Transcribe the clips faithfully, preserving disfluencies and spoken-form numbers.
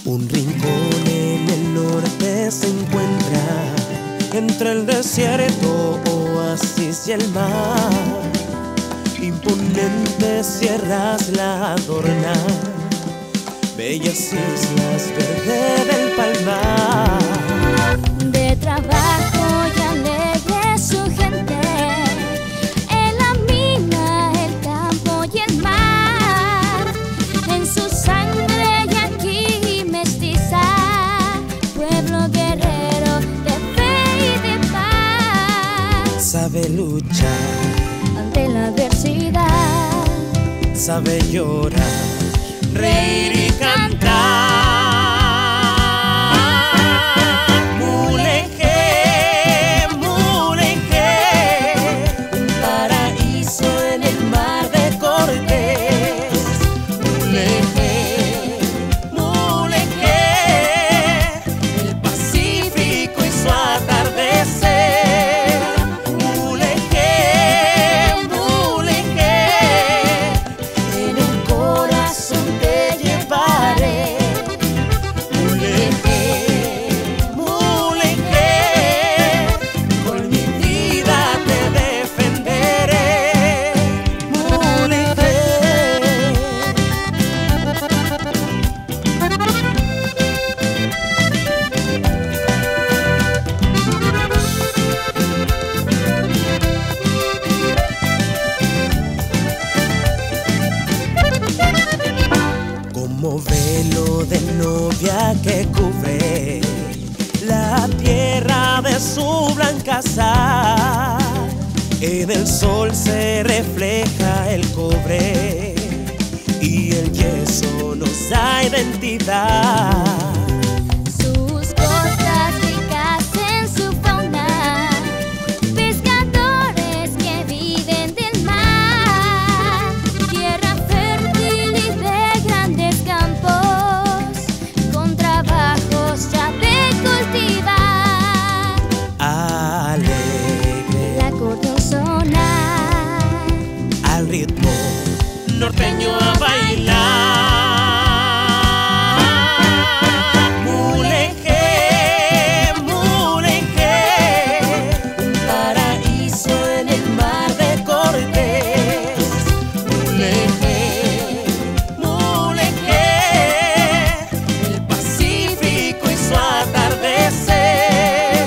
Un rincón en el norte se encuentra entre el desierto, oasis y el mar. Imponentes sierras la adornan, bellas islas verde del palmar. De trabajo y alegre su gente, en la mina, el campo y el mar. En su sangre y aquí mestiza, pueblo guerrero de fe y de paz. Sabe luchar ante la adversidad, sabe llorar, reír y cantar. Mulegé, Mulegé, un paraíso en el mar de Cortés. Mulegé, Mulegé, el Pacífico y su atardecer. Mulegé, Mulegé, en el corazón te llevaré. Mulegé, Mulegé, con mi vida te defenderé. Mulegé. Como velo de novia que cubre la tierra de su blanca sal, en el sol se refleja el cobre y el yeso nos da identidad. sus costas ricas en su fauna, pescadores que viven del mar. Tierra fértil y de grandes campos, con trabajos ya de cultivar. Alegre El acordeón sonar, al ritmo norteño a bailar. Mulegé, Mulegé, un paraíso en el mar de Cortés. Mulegé, Mulegé, el Pacífico y su atardecer.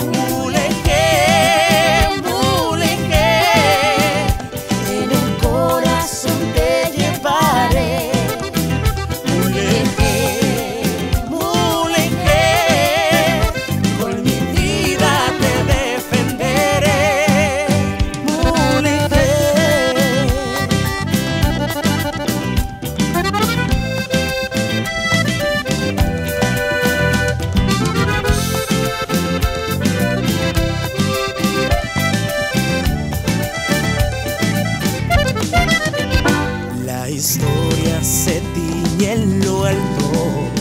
Mulegé, Mulegé, en el corazón te llevaré. Mulegé, Mulegé, con mi vida te defenderé. Mulegé. La historia se tiñe en lo alto,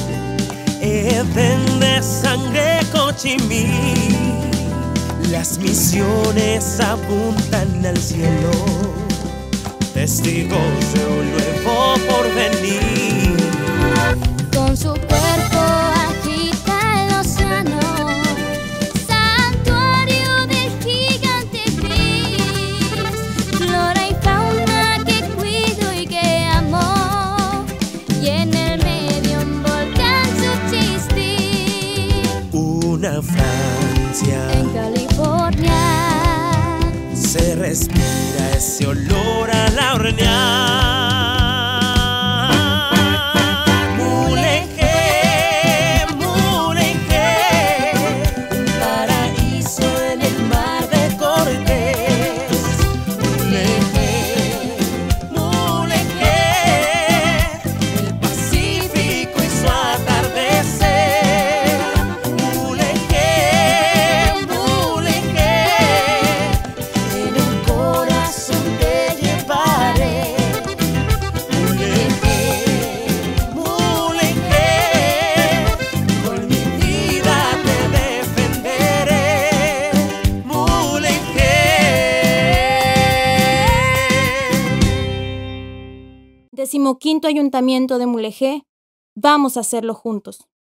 Edén de sangre cochimí. Las misiones apuntan al cielo, testigos de un nuevo porvenir. con su cuerpo agita el océano, santuario del gigante gris. Flora y fauna que cuido y que amo, y en el medio un volcán subsistir. Una Francia, En California se respira ese olor a la horneada. Mulegé, Mulegé, un paraíso en el mar de Cortés. Mulegé, Mulegé, el Pacífico y su atardecer. Mulegé, Mulegé, en el corazón te llevaré. Mulegé, Mulegé, con mi vida te defenderé. Mulegé. Decimoquinto Ayuntamiento de Mulegé, Vamos a hacerlo juntos.